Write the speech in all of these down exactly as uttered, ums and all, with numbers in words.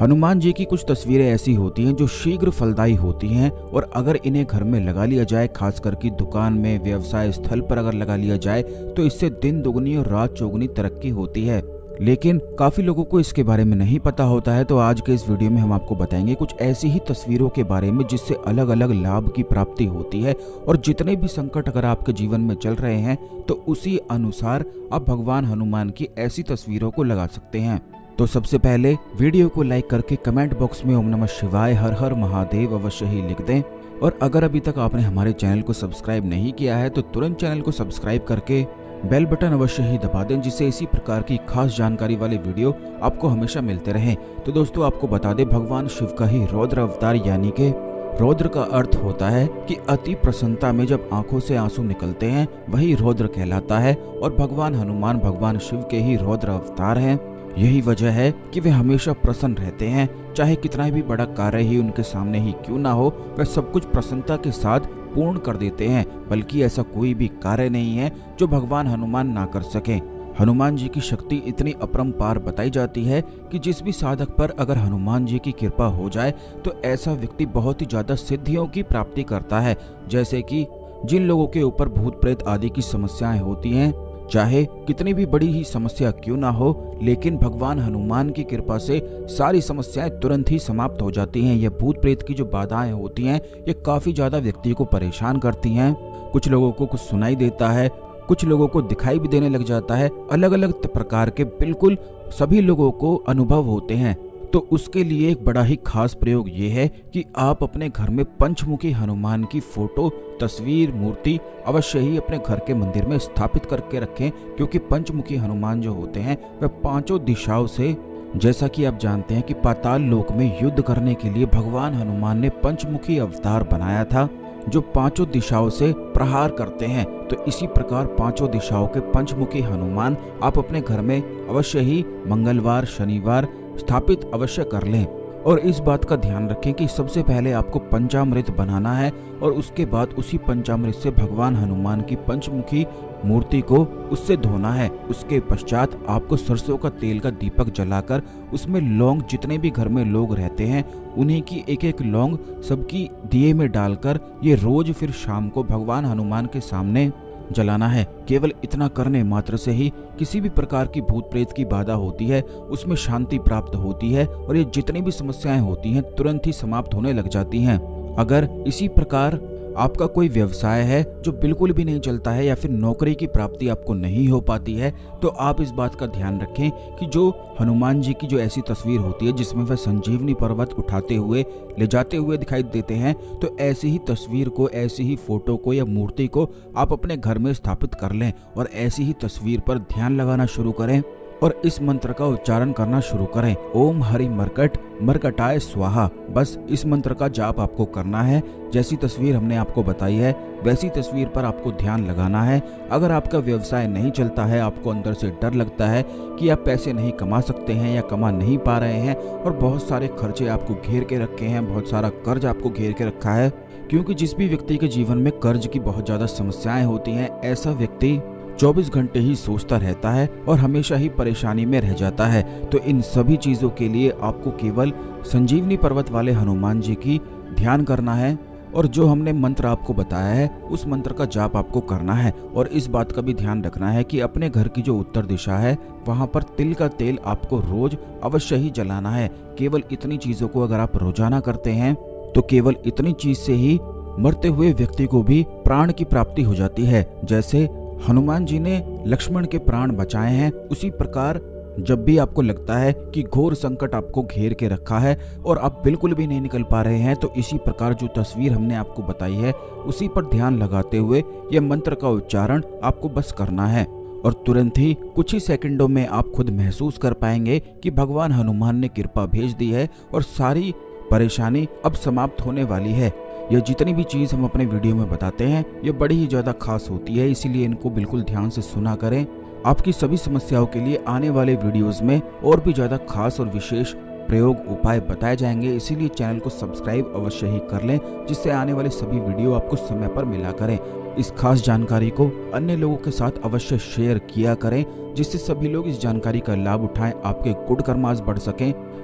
हनुमान जी की कुछ तस्वीरें ऐसी होती हैं जो शीघ्र फलदायी होती हैं और अगर इन्हें घर में लगा लिया जाए, खासकर कि दुकान में, व्यवसाय स्थल पर अगर लगा लिया जाए तो इससे दिन दुगनी और रात चौगुनी तरक्की होती है। लेकिन काफी लोगों को इसके बारे में नहीं पता होता है, तो आज के इस वीडियो में हम आपको बताएंगे कुछ ऐसी ही तस्वीरों के बारे में जिससे अलग अलग लाभ की प्राप्ति होती है और जितने भी संकट अगर आपके जीवन में चल रहे हैं तो उसी अनुसार आप भगवान हनुमान की ऐसी तस्वीरों को लगा सकते हैं। तो सबसे पहले वीडियो को लाइक करके कमेंट बॉक्स में ओम नमः शिवाय हर हर महादेव अवश्य ही लिख दें। और अगर अभी तक आपने हमारे चैनल को सब्सक्राइब नहीं किया है तो तुरंत चैनल को सब्सक्राइब करके बेल बटन अवश्य ही दबा दें, जिससे इसी प्रकार की खास जानकारी वाले वीडियो आपको हमेशा मिलते रहें। तो दोस्तों आपको बता दें, भगवान शिव का ही रौद्र अवतार यानी कि रौद्र का अर्थ होता है कि अति प्रसन्नता में जब आंखों से आंसू निकलते हैं वही रौद्र कहलाता है। और भगवान हनुमान भगवान शिव के ही रौद्र अवतार हैं। यही वजह है कि वे हमेशा प्रसन्न रहते हैं, चाहे कितना भी बड़ा कार्य ही उनके सामने ही क्यों ना हो, वे सब कुछ प्रसन्नता के साथ पूर्ण कर देते हैं। बल्कि ऐसा कोई भी कार्य नहीं है जो भगवान हनुमान ना कर सके। हनुमान जी की शक्ति इतनी अपरंपार बताई जाती है कि जिस भी साधक पर अगर हनुमान जी की कृपा हो जाए तो ऐसा व्यक्ति बहुत ही ज्यादा सिद्धियों की प्राप्ति करता है। जैसे कि जिन लोगों के ऊपर भूत प्रेत आदि की समस्याएं होती हैं, चाहे कितनी भी बड़ी ही समस्या क्यों ना हो, लेकिन भगवान हनुमान की कृपा से सारी समस्याएं तुरंत ही समाप्त हो जाती हैं। ये भूत प्रेत की जो बाधाएं होती हैं ये काफी ज्यादा व्यक्ति को परेशान करती हैं। कुछ लोगों को कुछ सुनाई देता है, कुछ लोगों को दिखाई भी देने लग जाता है, अलग अलग प्रकार के बिल्कुल सभी लोगों को अनुभव होते हैं। तो उसके लिए एक बड़ा ही खास प्रयोग ये है कि आप अपने घर में पंचमुखी हनुमान की फोटो, तस्वीर, मूर्ति अवश्य ही अपने घर के मंदिर में स्थापित करके रखें, क्योंकि पंचमुखी हनुमान जो होते हैं वह पांचों दिशाओं से, जैसा कि आप जानते हैं कि पाताल लोक में युद्ध करने के लिए भगवान हनुमान ने पंचमुखी अवतार बनाया था जो पांचों दिशाओं से प्रहार करते हैं। तो इसी प्रकार पांचों दिशाओं के पंचमुखी हनुमान आप अपने घर में अवश्य ही मंगलवार, शनिवार स्थापित अवश्य कर लें। और इस बात का ध्यान रखें कि सबसे पहले आपको पंचामृत बनाना है और उसके बाद उसी पंचामृत से भगवान हनुमान की पंचमुखी मूर्ति को उससे धोना है। उसके पश्चात आपको सरसों का तेल का दीपक जलाकर उसमें लौंग, जितने भी घर में लोग रहते हैं उन्हीं की एक एक लौंग सबकी दिए में डालकर ये रोज फिर शाम को भगवान हनुमान के सामने जलाना है। केवल इतना करने मात्र से ही किसी भी प्रकार की भूत प्रेत की बाधा होती है उसमें शांति प्राप्त होती है और ये जितनी भी समस्याएं होती हैं तुरंत ही समाप्त होने लग जाती हैं। अगर इसी प्रकार आपका कोई व्यवसाय है जो बिल्कुल भी नहीं चलता है या फिर नौकरी की प्राप्ति आपको नहीं हो पाती है, तो आप इस बात का ध्यान रखें कि जो हनुमान जी की जो ऐसी तस्वीर होती है जिसमें वह संजीवनी पर्वत उठाते हुए ले जाते हुए दिखाई देते हैं, तो ऐसी ही तस्वीर को, ऐसी ही फोटो को या मूर्ति को आप अपने घर में स्थापित कर लें और ऐसी ही तस्वीर पर ध्यान लगाना शुरू करें और इस मंत्र का उच्चारण करना शुरू करें। ओम हरि मरकट मरकटाय स्वाहा। बस इस मंत्र का जाप आपको करना है। जैसी तस्वीर हमने आपको बताई है वैसी तस्वीर पर आपको ध्यान लगाना है। अगर आपका व्यवसाय नहीं चलता है, आपको अंदर से डर लगता है कि आप पैसे नहीं कमा सकते हैं या कमा नहीं पा रहे हैं और बहुत सारे खर्चे आपको घेर के रखे हैं, बहुत सारा कर्ज आपको घेर के रखा है, क्योंकि जिस भी व्यक्ति के जीवन में कर्ज की बहुत ज्यादा समस्याएं होती हैं ऐसा व्यक्ति चौबीस घंटे ही सोचता रहता है और हमेशा ही परेशानी में रह जाता है। तो इन सभी चीजों के लिए आपको केवल संजीवनी पर्वत वाले हनुमान जी की ध्यान करना है और जो हमने मंत्र आपको बताया है उस मंत्र का जाप आपको करना है। और इस बात का भी ध्यान रखना है कि अपने घर की जो उत्तर दिशा है वहां पर तिल का तेल आपको रोज अवश्य ही जलाना है। केवल इतनी चीजों को अगर आप रोजाना करते हैं तो केवल इतनी चीज से ही मरते हुए व्यक्ति को भी प्राण की प्राप्ति हो जाती है। जैसे हनुमान जी ने लक्ष्मण के प्राण बचाए हैं, उसी प्रकार जब भी आपको लगता है कि घोर संकट आपको घेर के रखा है और आप बिल्कुल भी नहीं निकल पा रहे हैं, तो इसी प्रकार जो तस्वीर हमने आपको बताई है उसी पर ध्यान लगाते हुए यह मंत्र का उच्चारण आपको बस करना है और तुरंत ही कुछ ही सेकंडों में आप खुद महसूस कर पाएंगे कि भगवान हनुमान ने कृपा भेज दी है और सारी परेशानी अब समाप्त होने वाली है। यह जितनी भी चीज हम अपने वीडियो में बताते हैं ये बड़ी ही ज्यादा खास होती है, इसीलिए इनको बिल्कुल ध्यान से सुना करें। आपकी सभी समस्याओं के लिए आने वाले वीडियोस में और भी ज्यादा खास और विशेष प्रयोग उपाय बताए जाएंगे, इसीलिए चैनल को सब्सक्राइब अवश्य ही कर लें, जिससे आने वाले सभी वीडियो आपको समय पर मिला करें। इस खास जानकारी को अन्य लोगों के साथ अवश्य शेयर किया करें, जिससे सभी लोग इस जानकारी का लाभ उठाएं, आपके गुड कर्मास बढ़ सकें।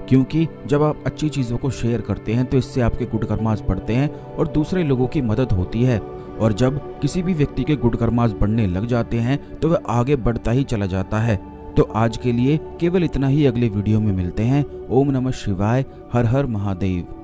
क्योंकि जब आप अच्छी चीज़ों को शेयर करते हैं तो इससे आपके गुड कर्मास बढ़ते हैं और दूसरे लोगों की मदद होती है। और जब किसी भी व्यक्ति के गुड कर्मास बढ़ने लग जाते हैं तो वह आगे बढ़ता ही चला जाता है। तो आज के लिए केवल इतना ही, अगले वीडियो में मिलते हैं। ओम नमः शिवाय, हर हर महादेव।